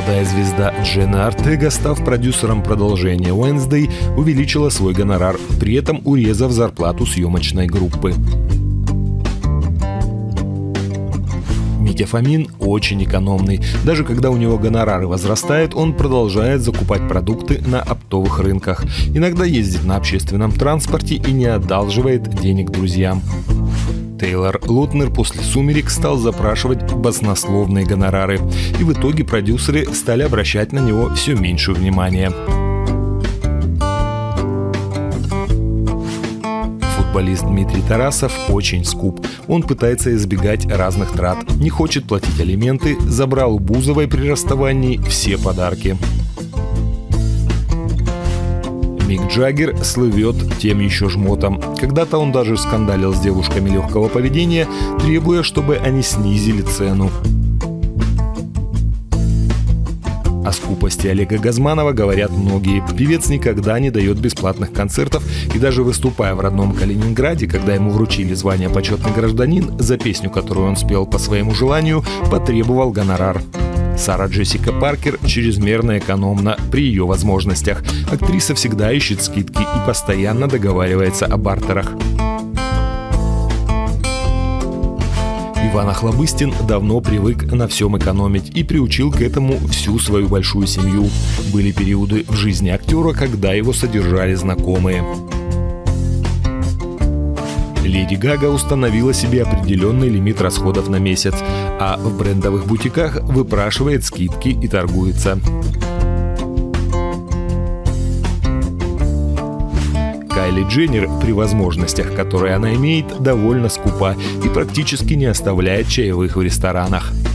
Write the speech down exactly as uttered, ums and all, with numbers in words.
Молодая звезда Дженна Ортега, став продюсером продолжения «Уэнсдей», увеличила свой гонорар, при этом урезав зарплату съемочной группы. Митя Фомин очень экономный. Даже когда у него гонорары возрастают, он продолжает закупать продукты на оптовых рынках. Иногда ездит на общественном транспорте и не одалживает денег друзьям. Тейлор Лотнер после «Сумерек» стал запрашивать баснословные гонорары. И в итоге продюсеры стали обращать на него все меньше внимания. Футболист Дмитрий Тарасов очень скуп. Он пытается избегать разных трат, не хочет платить алименты, забрал у Бузовой при расставании все подарки. Мик Джаггер слывет тем еще жмотом. Когда-то он даже скандалил с девушками легкого поведения, требуя, чтобы они снизили цену. О скупости Олега Газманова говорят многие. Певец никогда не дает бесплатных концертов и даже выступая в родном Калининграде, когда ему вручили звание «Почетный гражданин», за песню, которую он спел по своему желанию, потребовал гонорар. Сара Джессика Паркер чрезмерно экономна при ее возможностях. Актриса всегда ищет скидки и постоянно договаривается о бартерах. Иван Охлобыстин давно привык на всем экономить и приучил к этому всю свою большую семью. Были периоды в жизни актера, когда его содержали знакомые. Леди Гага установила себе определенный лимит расходов на месяц, а в брендовых бутиках выпрашивает скидки и торгуется. Кайли Дженнер при возможностях, которые она имеет, довольно скупа и практически не оставляет чаевых в ресторанах.